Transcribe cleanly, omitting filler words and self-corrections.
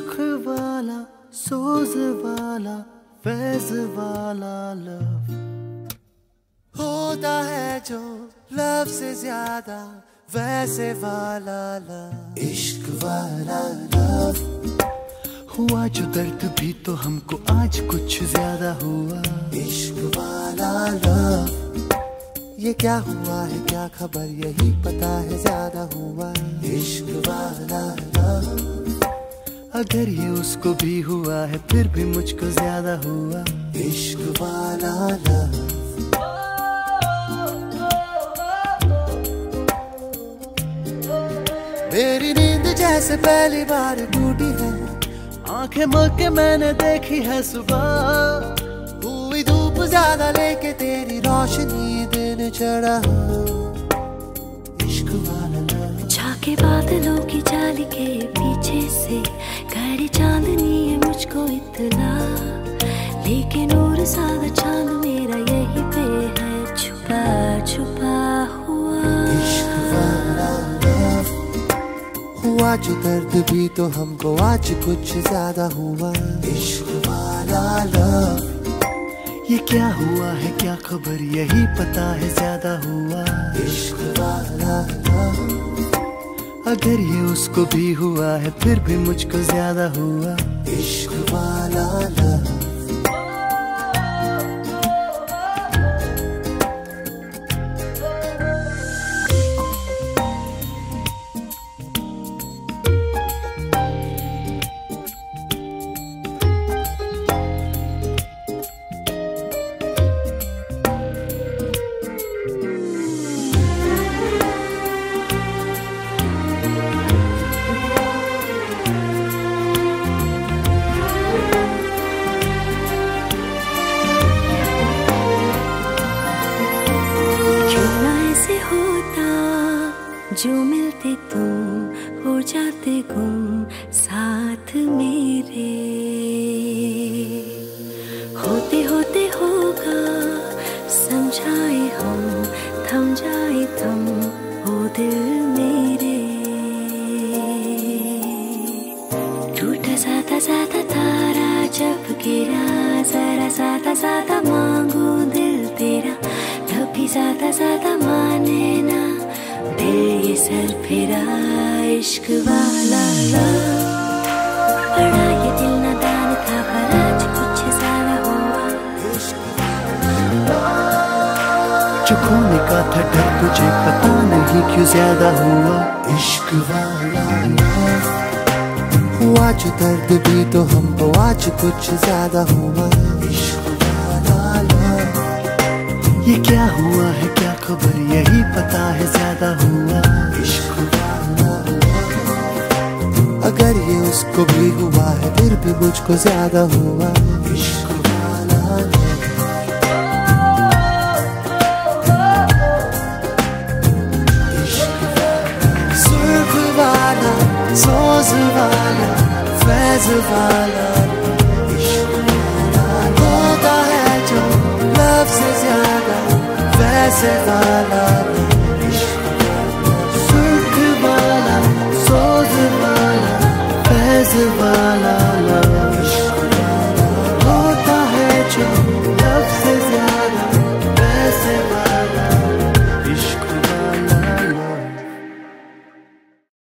सुर्ख वाला, सोज वाला, फैज वाला लव होता है जो लव से ज्यादा वैसे वाला लव। इश्क वाला लव हुआ जो दर्द भी तो हमको आज कुछ ज्यादा हुआ। इश्क वाला लव ये क्या हुआ है क्या खबर यही पता है ज्यादा हुआ। इश्क वाला लव अगर ये उसको भी हुआ है फिर भी मुझको ज्यादा हुआ। इश्क वाला लव मेरी नींद जैसे पहली बार टूटी है, आंखें मल के मैंने देखी है सुबह। हुई धूप ज्यादा लेके तेरी रोशनी दिन चढ़ा। इश्क वाला लव झाके बादलों की जाली के पीछे से गहरी चांदनी है मुझको इतना, लेकिन और सादा चांद मेरा यही पे है छुपा छुपा हुआ। इश्क वाला लव हुआ जो दर्द भी तो हमको आज कुछ ज्यादा हुआ। इश्क वाला लव ये क्या हुआ है क्या खबर यही पता है ज्यादा हुआ। इश्क वाला लव अगर ये उसको भी हुआ है फिर भी मुझको ज्यादा हुआ। इश्क वाला लव जो मिलते तुम हो जाते गुम साथ मेरे, होते होते होगा समझाए हम थम जाए तुम ओ दिल मेरे। टूटा साता साता तारा जब गिरा जरा साता साता मांगू दिल तेरा, तभी साता साता माने ना दिल ये सर फिरा। इश्क वाला लव बड़ा ये दिल नादान था पर आज कुछ ज्यादा हुआ। जो खोने का था डर तुझे पता नहीं क्यों ज्यादा हुआ। इश्क वाला लव हुआ जो दर्द भी तो हमको आज कुछ ज्यादा हुआ। इश्क वाला लव ये क्या हुआ है क्या खबर यही पता है ज्यादा हुआ। इश्क वाला लव अगर ये उसको भी हुआ है फिर भी मुझको ज्यादा हुआ। इश्क वाला लव इश्क सुर्ख वाला सोज वाला फैज वाला इश्क वाला होता है जो लव से ज्यादा वैसे वाला।